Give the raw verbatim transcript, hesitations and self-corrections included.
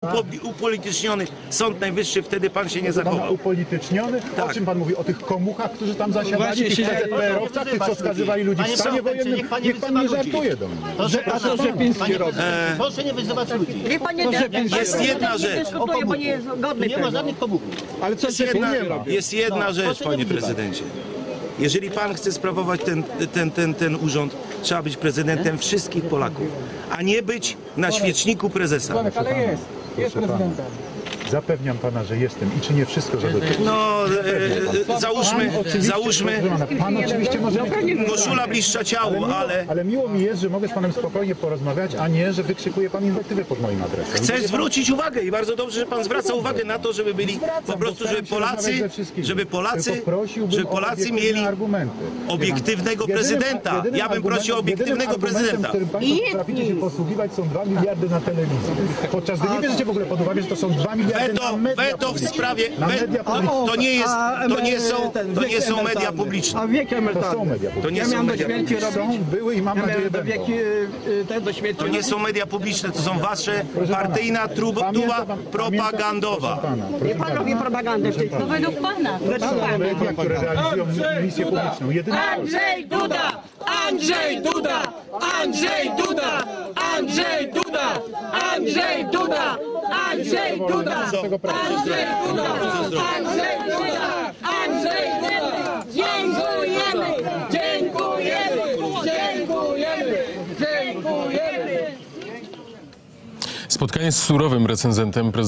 Upo- upolityczniony Sąd Najwyższy, wtedy pan się nie zachował. Upolityczniony? Tak. O czym pan mówi? O tych komuchach, którzy tam zasiadali, tych P Z P R owcach, tych, co skazywali ludzi w stanie wojennym? Niech pan nie żartuje do mnie. Że, a to, że Piński robi. Proszę nie wyzywać ludzi. Niech pan nie, Jest jedna rzecz. dyskutuje, bo nie jest godny Nie ma tego. żadnych komuchów. Ale co Jest jedna, jest jedna rzecz, proszę nie panie wyzywać. prezydencie. Jeżeli pan chce sprawować ten, ten, ten, ten urząd, trzeba być prezydentem wszystkich Polaków, a nie być na świeczniku prezesa. Ale jest, jest prezydentem. Zapewniam pana, że jestem i czynię wszystko, żeby... No, e, e, załóżmy, załóżmy, Pan oczywiście może... koszula bliższa ciału, ale Ale miło mi jest, że mogę z panem spokojnie porozmawiać, a nie, że wykrzykuje pan inwektywy pod moim adresem. chcę zwrócić uwagę i bardzo dobrze, że pan zwraca uwagę na to, żeby byli po prostu, żeby Polacy, żeby Polacy, żeby Polacy mieli obiektywnego prezydenta. Ja bym prosił o obiektywnego prezydenta. Którym państwo potraficie się posługiwać, są dwa miliardy na telewizji. Podczas gdy nie bierzecie w ogóle pod uwagę, że to są dwa miliardy Weto, na media weto w publiczne. sprawie, Na we, media to, publiczne. to nie jest, to nie są, ten to wiek nie są media emerytalny. publiczne. A wiek To emerytalny. są media To publiczne. nie Ja są miałem do media śmierci publiczne. robić. Są, były i mam Ja nadzieję miałem do będą. wieki, y, te do śmierci. To nie są media publiczne, to są wasze partyjna truba, tuba propagandowa. Nie pan robi propagandę w tej chwili. Według pana. Są media, które realizują misję publiczną. Jedyne Andrzej Duda! Andrzej Duda! Andrzej Duda! Andrzej Duda! Andrzej Duda! Andrzej Duda! Andrzej Duda! Andrzej Duda! Andrzej Duda! Dziękujemy! Dziękujemy! Dziękujemy! Dziękujemy! Spotkanie z surowym recenzentem